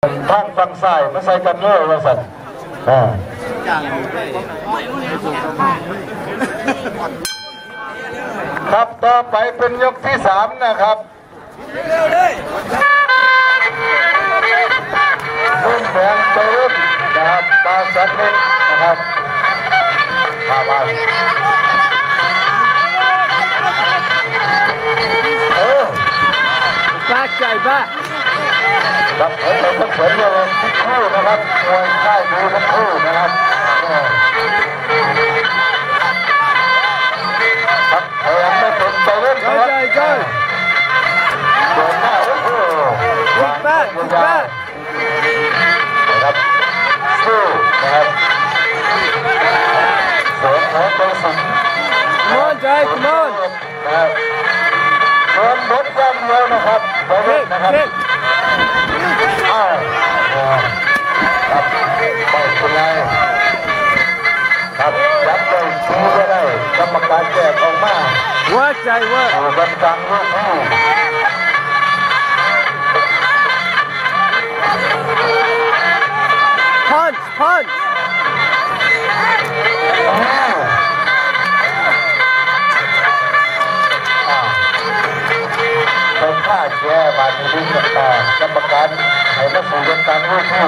ทางฝั่งซ้ายมาใส่กันเลยว่าสัตว์ครับต่อไปเป็นยกที่3นะครับรุ่นแดงเติมนะครับตาสันนิษนะครับมาบ้าใจบ้าครับเราต้องเสริมเรื่องทุกคู่นะครับมวยค่ายดูทุกคู่นะครับครับพยายามไม่สนใจเล่นนะครับโดนหน้าโอ้โหวางบ้ายาวนะครับสู้นะครับเสริมหัวตัวสุดนะครับเดินบดย่ำเดียวนะครับไปเล่นนะครับครับไม่เป็นไรครับยับเลยชูก็ได้กรรมการแยกออกมาว่าใจว่าอยู่กันกลางลูกคู่พันเป็นท่าแย่บาดนี้ดีกว่ากรรมการให้มาสู่กันกลางลูกคู่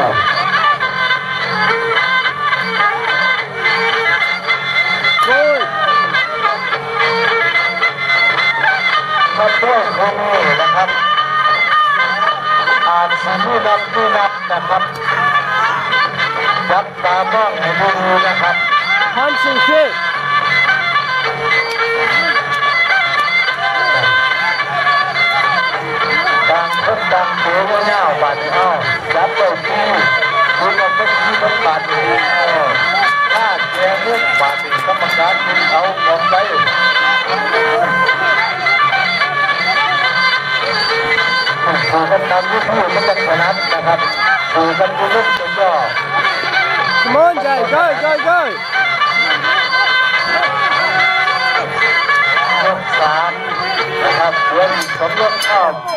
มาด้วยคนนี้นะครับอาจจะไม่นับนะครับจับตามองให้ดูนะครับพันสิงคิกต่างคนต่างตัวว่าเงาบาดนี้เอาจับเลยที่คุณเอาไปที่มันบาดนี้ถ้าแกเลือกบาดนี้กรรมการคุณเอาออกไปถูกกันตามลูกคู่มันจะชนะนะครับถูกกันลูกจะย่อ Come on, Jay, go! ยก3นะครับเพื่อนสมยศเข้า